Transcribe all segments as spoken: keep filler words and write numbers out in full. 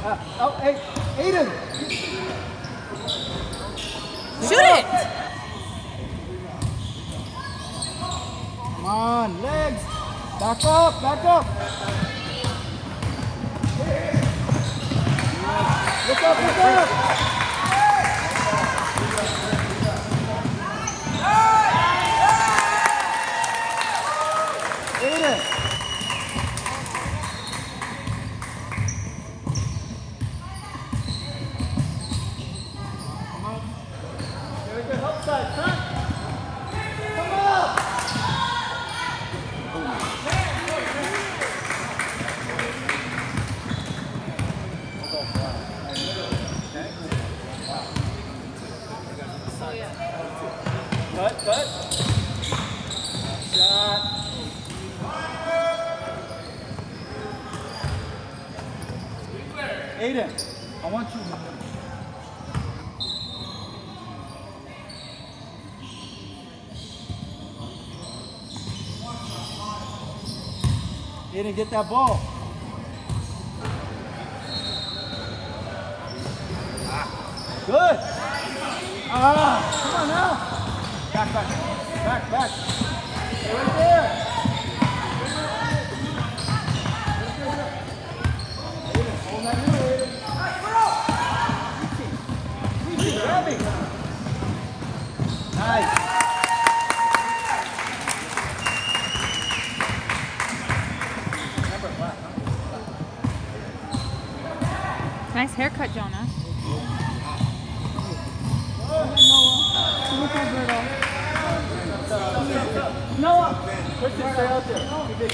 Uh, oh, hey, Aiden! Shoot it! Come on, legs! Back up, back up! Look up, look up! Aiden! Side, front. Come up. Cut, cut. Shot. Aiden, I want you to. He didn't get that ball. Ah, good. Ah, come on now. Back, back, back, back. Stay right there. Aiden, hold that middle, Aiden. Reaching, reaching, grabbing. Nice. Nice haircut, Jonah. Noah! Christian, stay out there.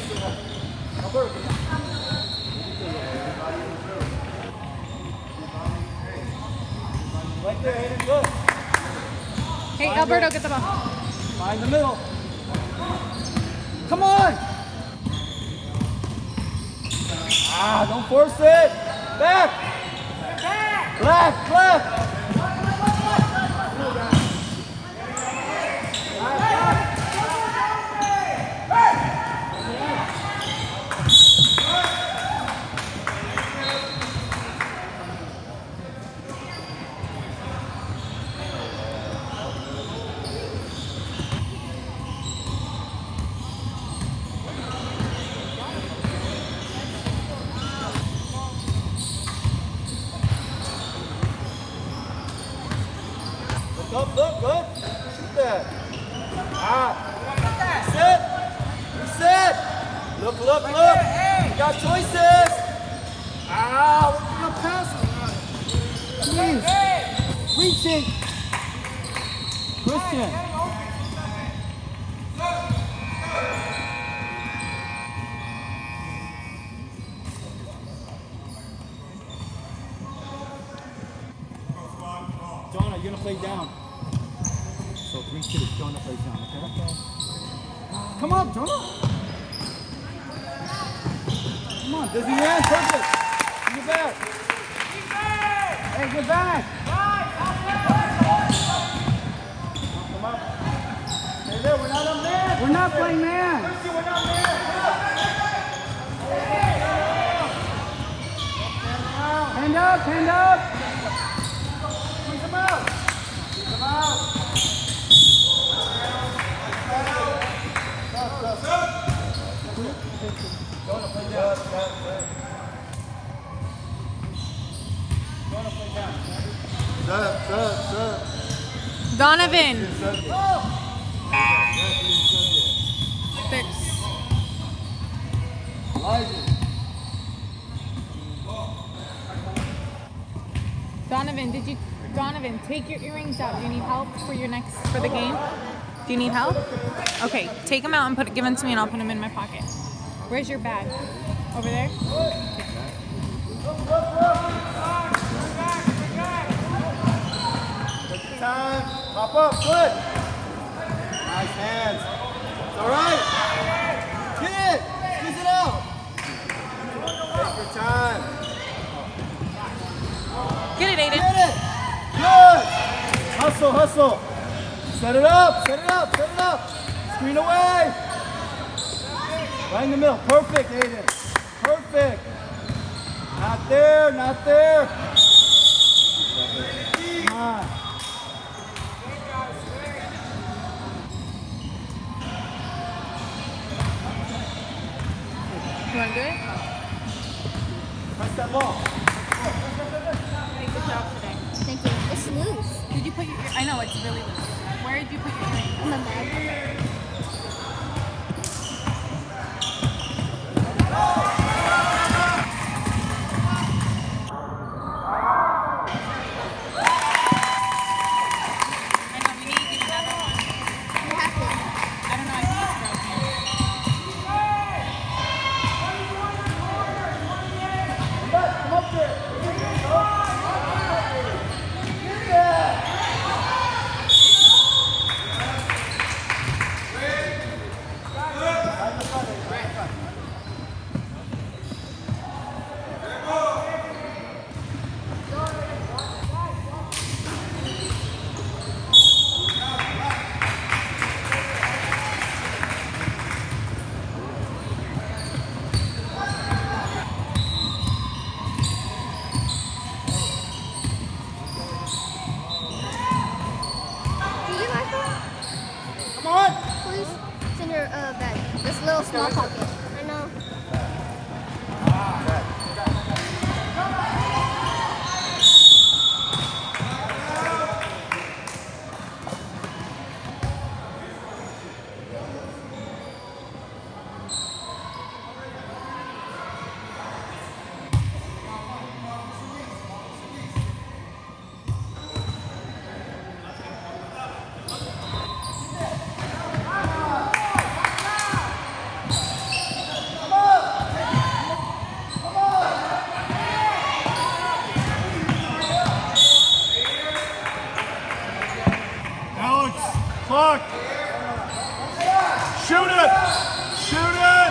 Right there, Aiden, good. Hey, Alberto, get the ball. Find the middle. Come on! Ah, don't force it! Back! Black, black! Look, look, good. Shoot that. Ah. Reset. Reset. Look, look, look. You got choices. Ah, look at the passes. Jeez. Reaching. Christian. Jonah, you're gonna play down. So three two, Jonah plays down, okay? Okay. Come on, Jonah! Come on, Disney man, perfect! Get back! Hey, get back! Come up. Hey there, we're not on man! We're not playing man! We're not man! Hand up, hand up! Squeeze them out! Squeeze them out! Donovan. Six. Donovan, did you, Donovan, take your earrings out. Do you need help for your next, for the game? Do you need help? Okay, take them out and put it, give them to me and I'll put them in my pocket. Where's your bag? Over there? Take your time. Pop up. Good. Nice hands. It's all right. Get it. Squeeze it out. Take your time. Get it, Aiden. Get it. Good. Hustle, hustle. Set it up. Set it up. Set it up. Screen away. Right in the middle. Perfect, Aiden. Perfect. Not there, not there. Come on. You want to do it? Press that ball. Hey, good job today. Thank you. It's loose. Did you put your, I know, it's really loose. Where did you put your earring? In my bag. I know, we need to get another one. You have to. I don't know, I think it's broken. Come up there. Did you like that? Come on. Please. It's in your uh, bag. This little small pocket. I know. Alex, clock. Shoot it. Shoot it.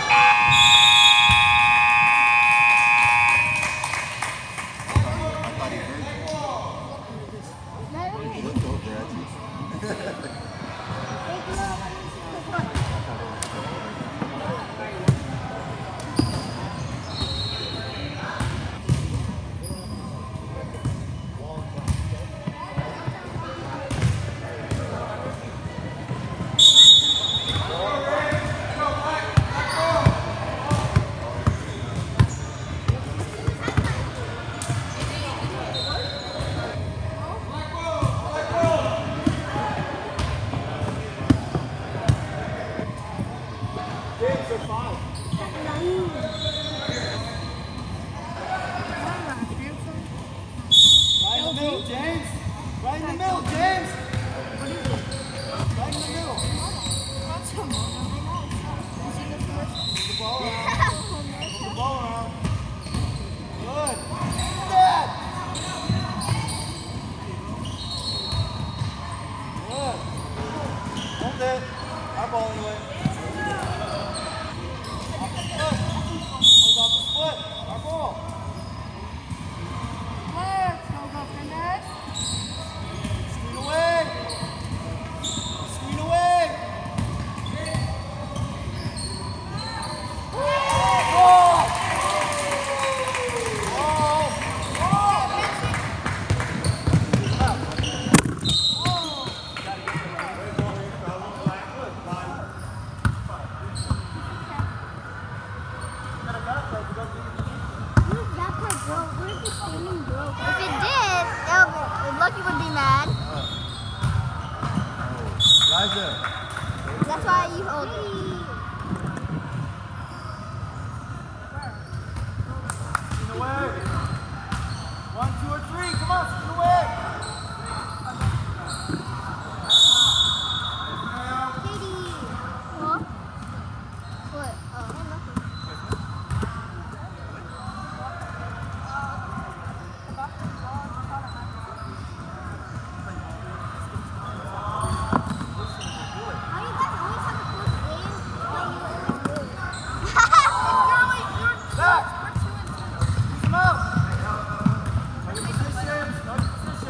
Right in the middle, James. Right in the middle, James. Right in the middle. Move the ball around. Move the ball around. Good. Dad. Good. Hold it. Our ball anyway. Off the foot. Hold off the foot. Our ball. Screen away. Screen away. Ball. That part broke. Where did the standing broke? If it did, that would, Lucky would be mad. Liza. That's why you hold it. Screen away. One, two, or three. Come on, screen away. Katie. Huh? What? Oh, nothing. How you guys always have a close game? Back. Come out. Positions. No positions.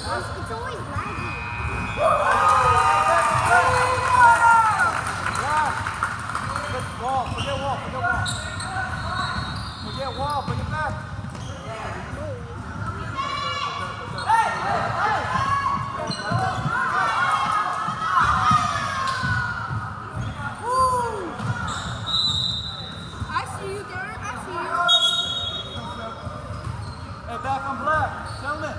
It's always laggy. Wall, forget wall, forget wall. Forget wall, bring it back. I see you, Darren. I see you. Hey, back on black. Gentlemen.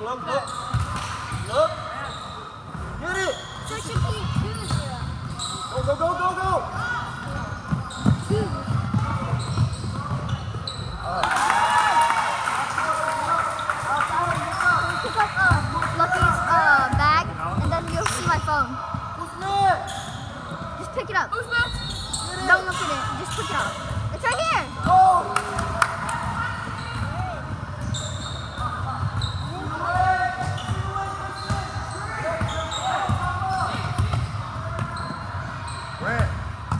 look, look. Look. Get it. Go, go, go, go, go. Pick up uh, Lucky's uh, bag, and then you'll see my phone. Who's next? Just pick it up. Who's next? Don't look at it. Just pick it up. It's right here. Oh. Grant.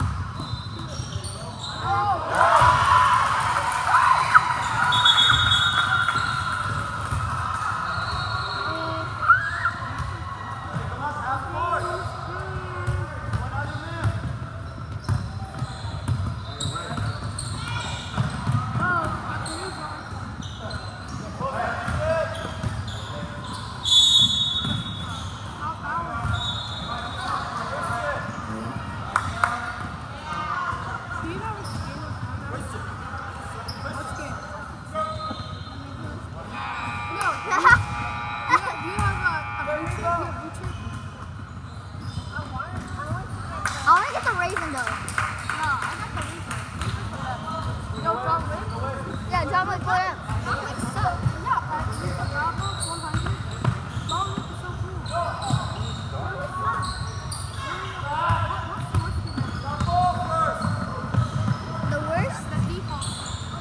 I want to get the raisin though. No, I got the raisin. No chocolate? Yeah, chocolate for them. Chocolate so. Yeah, uh, the Bravo one hundred. Long is so cool. The worst? The default.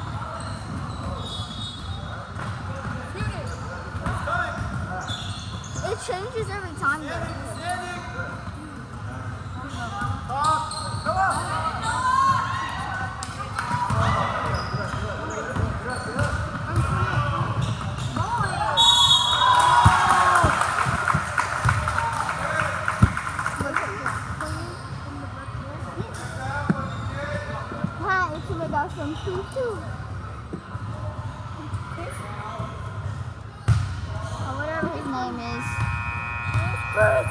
It changes every time though. From two two. Or whatever his name is. First.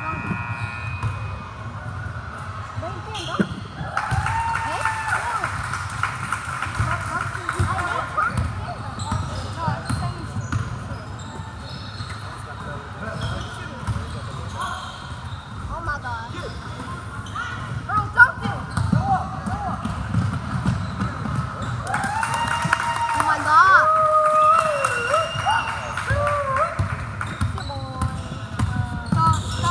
Oh my God. Bro, don't do it. Stop, stop.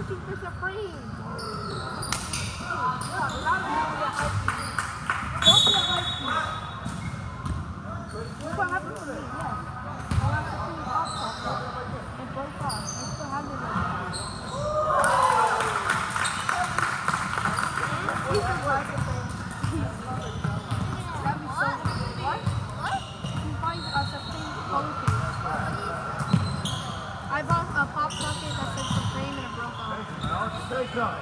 looking for Supreme. Yeah, not a high piece. Don't be a high piece. Look what happened to me, yes. I got Supreme pop pop. It broke off. I still have it right now. These are black Supreme. That'd be so cool. What? What? You can find a Supreme phone case. I bought a pop socket that said Supreme and it broke off. Take up.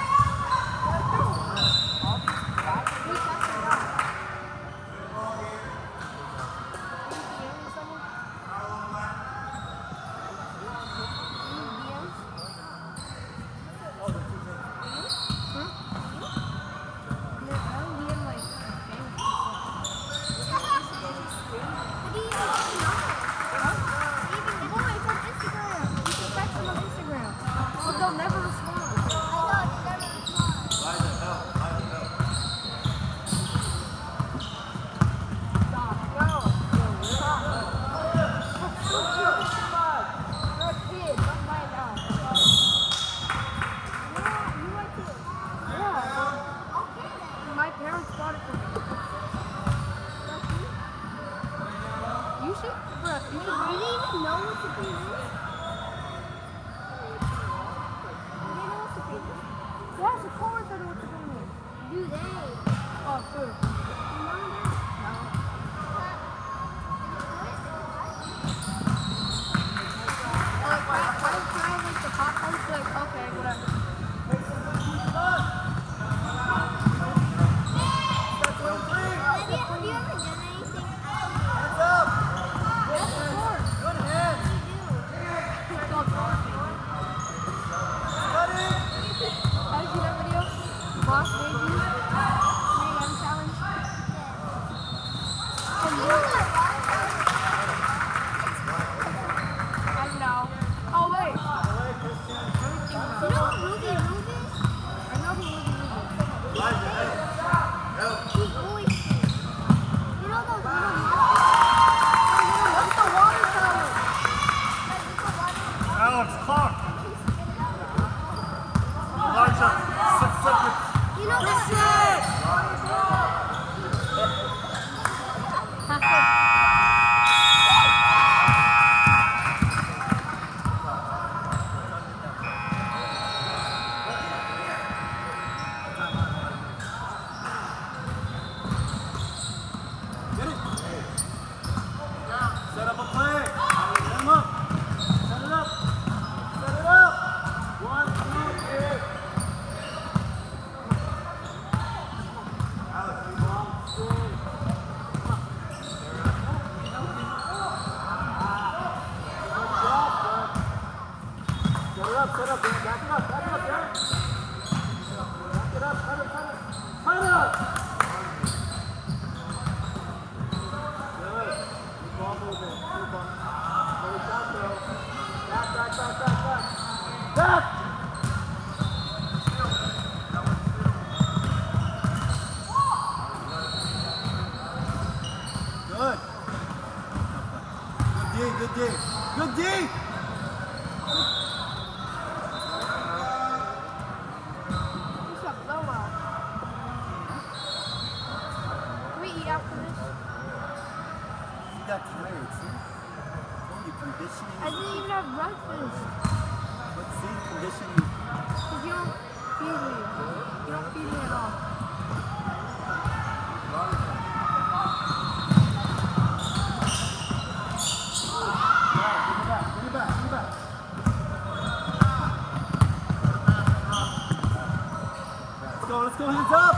Let's go, hands up.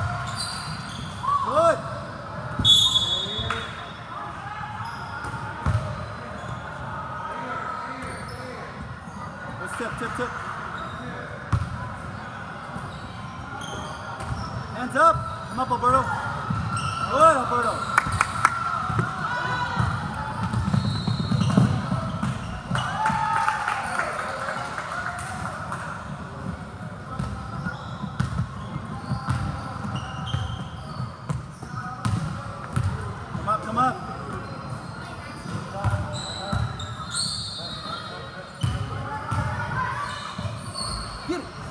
Good. Let's tip, tip, tip. Hands up. Come up, Alberto. Good, Alberto. Come up. Get it.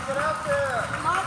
Get out there.